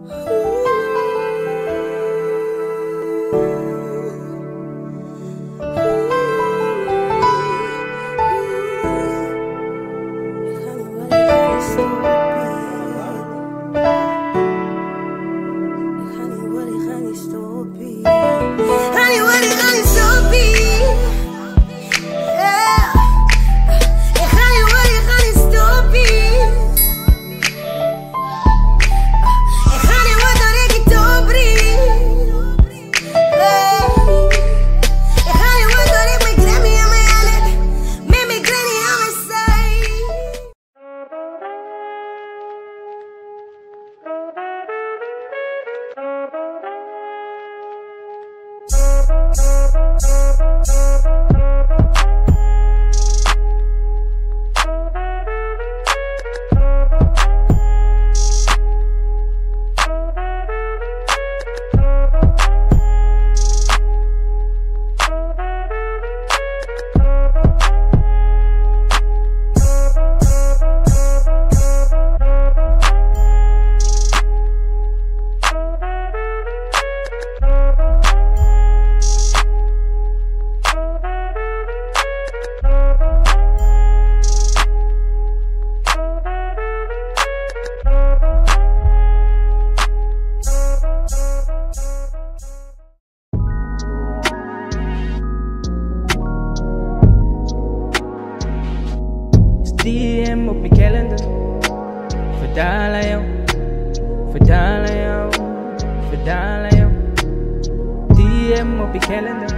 DM op mijn kalender. Verdaal aan jou, verdaal aan jou, verdaal aan jou. DM op je kalender.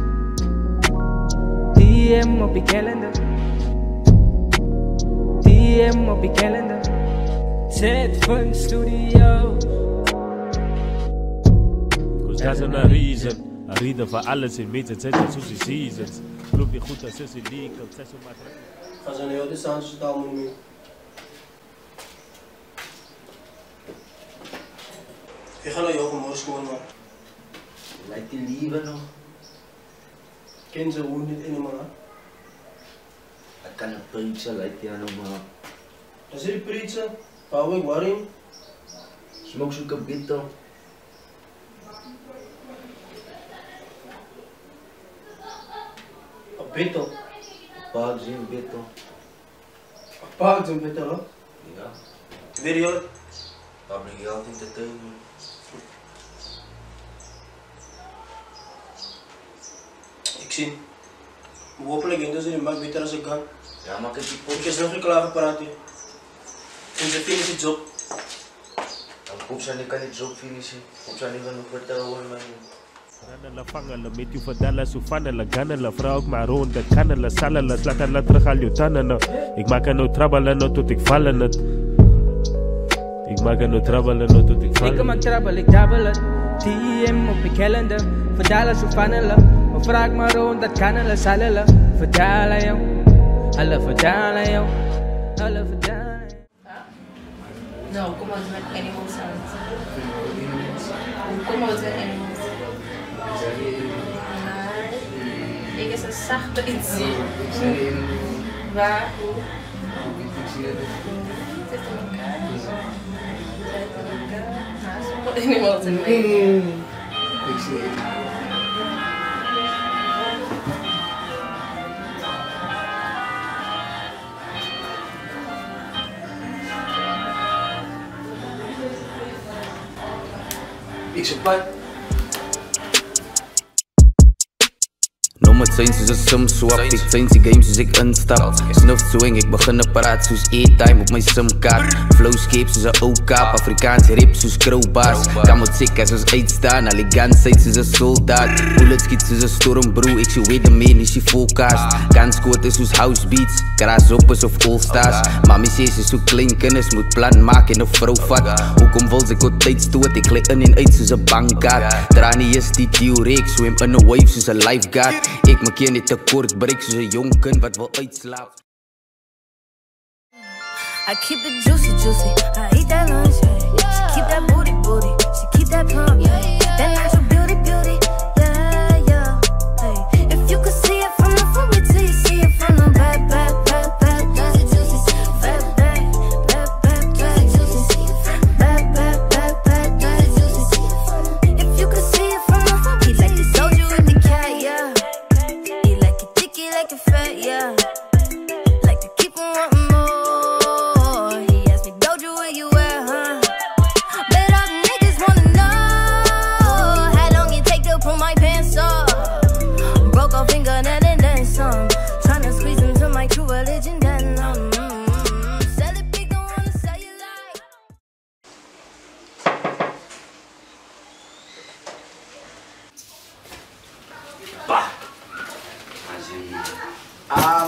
DM op je kalender. DM op je kalender. Zet van studio. Cause that's a reason. A reason voor alles in meter. Het zijn zo'n seasons. Loop je goed als je league. Het zijn zo'n materiaal. Fazendo eu de Santos de tal mundo. Ik ga naar jou gemorst gewoon man. Lijkt die liever nog? Ken ze hoe niet in de man. Ik kan een preacher lijkt die nog maar. Dat is die preacher. Pauw ik waarin? Smoke zoek een bitter. Een bitter. Paard zien bitter. Een paard een bitter hoor. Ja. Weet je wat? Public health entertainment. Ik zie. Hopelijk in deze maak beter als ik ga. Ja, maar ik heb die Ik pops. is nog niet klaar gepraat hier. En ze finish het job. Dan pops en ik kan niet job finishen. Pops en ik kan nog vertellen hoor man. La fangala, met je verdala, soefanala, ganala, vrouw maar ronde, kanala, salala, slatala, terug al je tanden. Ik maak er no trouble, no tot ik vallen het. Ik maak er no trouble, no tot ik vallen. Ik maak trouble, ik double het. DM op je kalender. Verdaal zo funnelen. Of vraag maar rond, dat kan alle salala. Verdaal aan jou. Alle verdaal aan jou. Alle verdaal aan jou. Nou, kom uit met animals aan. Kom uit met animals. Ik is een zachte iets. Waar? Zit in elkaar. Zit in elkaar. Animals in mij. Ik supply. Met zijn soos 'n sim-swap. Ek fancy games soos ek instap. Snuff swing, ek begin 'n praat soos airtime op my simkaart. Flowscape soos 'n ou kaap, Afrikaans rap soos crowbars. Kan met sikke soos uitstaan, elegant soos 'n soldaat. Bullet skiet soos 'n storm bro, ek sien way the man is she forecast. Ganskote soos house beats, grasshoppers of all stars. Mami sê sy so klein kinders moet plan maak en 'n vrou vat. Hoekom wil sy kort tyd stoot, ek lê in en uit soos 'n bankkaart. Dra nie eens die theorie, ek swem in 'n wave soos 'n lifeguard. Ek maak hier net te kort break soos 'n jong kind wat wil uitslaap. I keep it juicy, juicy. I eat that lunch. She keep that booty, booty. She keep that pump. That natural beauty, beauty. Yeah, yeah. Hey, if you could see it from the front, wait till you see it from the back, back, back, back, back. Back, back, back, back, back, back. Back, back, back, back,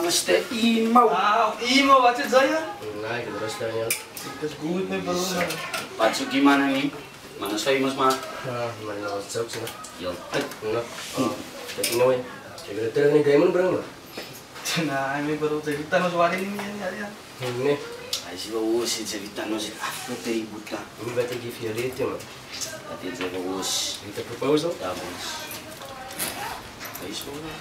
Mr. Emo. Emo, wat is dat ja? Nee, ik heb rust Daniel. Dat is goed met bro. Wat zoek je man niet? Man is famous man. Ja, maar nou is het zo zijn. Heel. Nou, dat is nooit. Ik wil het terug in de game brengen. Nee, mijn bro, dat is dan waar niet meer ja. Nee. Hij is wel hoos, het is dan als ik afgeter ik moet gaan. Hoe weet ik je reed jongen? Dat is wel hoos. Niet de proposal? Ja man. Hij is wel.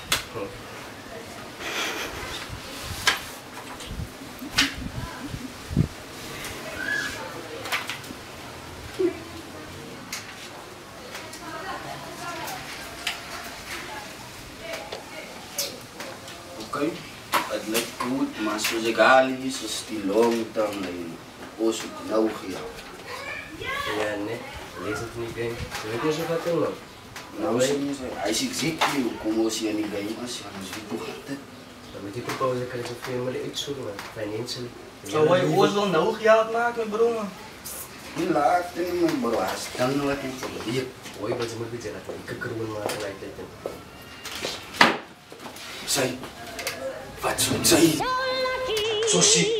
Oké, het lukt goed, maar zoals ik haal is, is die long term en ook nou gaan. Ja, nee. Lees het niet game. Je weet niet zo wat doen man. Nou, als ik ziek ben, kom als je niet game is, dan is het toch altijd. Dan moet die proposal kan je zo veel meer uitzoeken man. Fijn inzien. Zou wij oors wel nou geld maken bro man? Die laat in mijn bro, als dan wat ik hier. Hoi, wat moet ik zeggen? Ik kan kroon maken lijkt dit. Zij, wat zo'n zij? Zo ziek.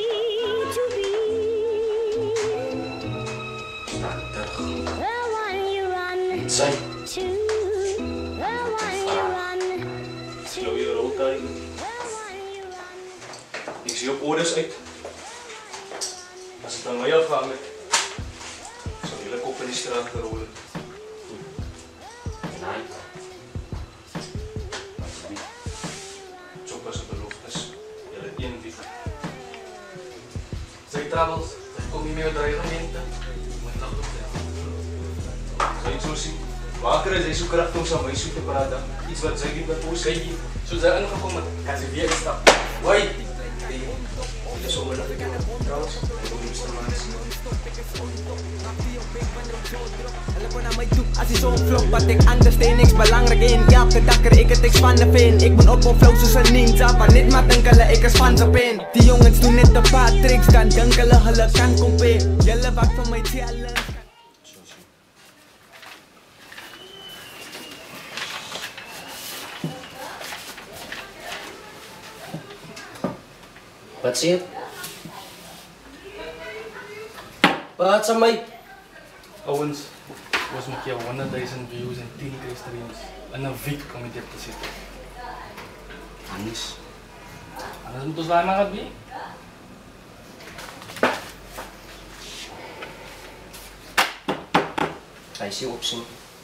Staat terug. Niet zij. Slow je rood daar. Ik zie op orders uit. Als het aan mij afgaat met. Ik zou hele kop in die straat gaan rollen. Nee. Zo was het beloftes. Jullie één wie. Zeg travels, kom niet meer met dreigementen. Moet nog doen. Zou je het zo zien? Wakker is hij zo krachtig om zijn wijsje te praten. Iets wat zij niet met ons kijk je. Zo zijn aangekomen, kan ze weer stappen. Wai! Dit is zomaar dat ik in het trouwens. Ik moet niet Als je zo'n vlog wat ik anders deed, niks belangrijk in. Elke dag krijg ik het niks van de pin. Ik ben op een flow zoals een ninja, maar niet maar denken ik is van de pin. Die jongens doen net een paar tricks, dan denken hulle kan comperen. Jullie wat van mij challenge. Wat zie je? Wat zijn mij? Owens, was een keer 100.000 views en 10k streams. En een week kom ik dit te zitten. Anders moeten we maar gaan doen. Hij is hier opzien.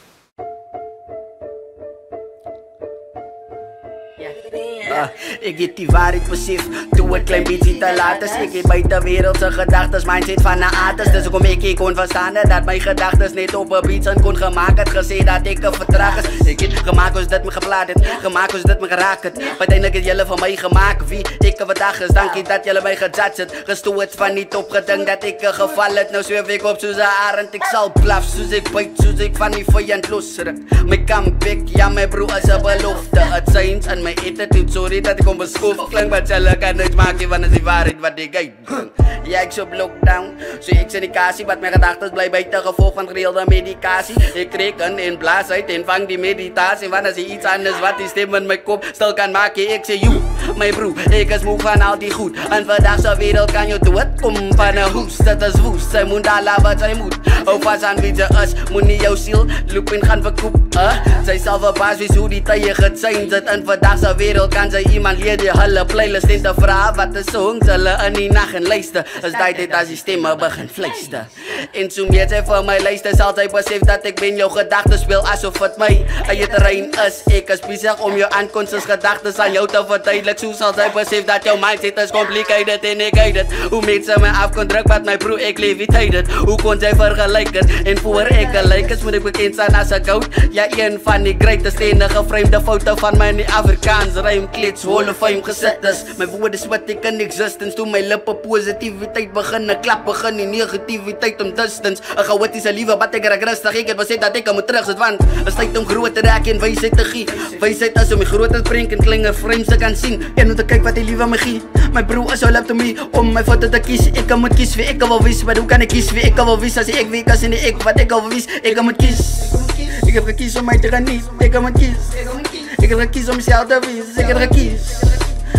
Ik heb die waarheid besef, doe het klein beetje te laat is. Ik heb buitenwereldse gedachtes, mindset van een artist. Dus kom ik kon verstaan dat mijn gedachtes niet op een beats en kon gemaakt het. Gezegd dat ik een vertraag is. Ik heb gemaakt als dit me geplaat het, gemaakt als dit me geraakt het. Uiteindelijk het jullie van mij gemaakt wie ik vandaag is. Dank je dat jullie mij gejudged het. Gestoord van niet opgedenkt dat ik gevallen het. Nou zweef ik op zoals een arend, ik zal blaf zoals ik bijt, zoals ik van die vijand losruk. Mijn comeback, ja mijn broer is een belofte. Het zijn en mijn attitude, sorry dat ik kom beschoof. Klink wat jullie kan niet maken, want het is die waarheid wat ik uitbreng. Ja, ik op lockdown, zo ik indicatie, wat mijn gedachten blij bij te gevolg van gereelde medicatie. Ik reken in blaas uit en vang die meditatie. Want als je iets anders wat die stem in mijn kop stil kan maken, ik zeg you, mijn broer, ik is moe van al die goed. En vandaag zo'n wereld kan je doen het, kom van een hoest, het is woest. Zij moet daar wat zij moet, hou vast aan wie ze is, moet niet jouw ziel loopin gaan verkoop. Zij zal verbaasd wees hoe die tijden het zijn zit. En vandaag zo'n wereld kan zij iemand leer die hulle playlist in te vragen wat de songs hulle in die nacht en luister. Is dat dit als die stemmen begin fluister. En zo meer zij voor mij luister, zal zij besef dat ik ben jouw gedachten speel alsof het mij aan je terrein is. Ik is bezig om je aankomstes gedachten aan jou te verduidelijk. Zo zal zij besef dat jouw mindset is complicated en ik weet het. Hoe mensen mij af kon druk wat mijn broer ik levitated. Hoe kon zij vergelijken en voor ik gelijk is moet ik bekend zijn als een goud. Ja, een van die greatest enige vreemde foto van mij in die Afrikaans rijmklits hall of fame gezet is. Mijn woorden is wat ik in existence. Toen mijn lippen positiviteit beginnen klap, begin die negativiteit om distance. Een chaotische liefde wat ik raak rustig. Ik heb besef dat ik moet terug zit, want het is tijd om groot te raken en wijsheid te gee. Wijsheid is om je groot te springen en klinger frames te kan zien. En om te kijken wat die liefde me gee. Mijn broer is all up to me om mijn foto te kiezen. Ik moet kiezen wie ik wil wiezen, maar hoe kan ik kiezen wie ik wil wiezen? Als ik weet als in die ik wat ik wil wiezen. Ik moet kiezen. Ik heb gekies om mij te genieten. Ik moet kiezen. Ik heb gekies om mezelf te wiezen. Ik heb gekies.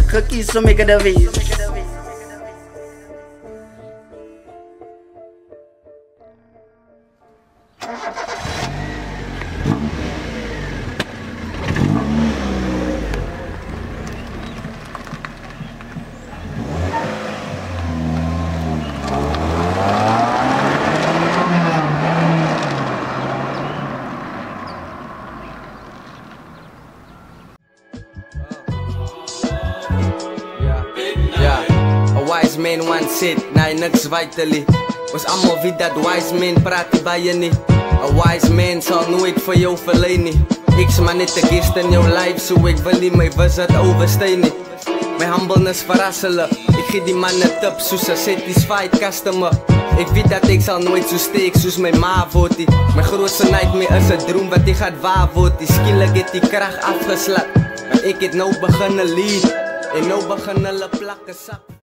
gekies om ek te wees. Wise man once said, nee niks vitally. Ons allemaal weet dat wise man praat nie by je nie. A wise man sal nooit vir jou verlei nie. Ek's maar net 'n guest in jou life, so ek wil nie my visit overstay nie. My humbleness verras hulle. Ek gee die man 'n tip soos 'n satisfied customer. Ek weet dat ek sal nooit so steek soos my ma word nie. My grootste nightmare is 'n droom wat ek gaan waar word. Die skielik het die krag afgeslat. Maar ek het nou begin lead en nou begin hulle plakke sak.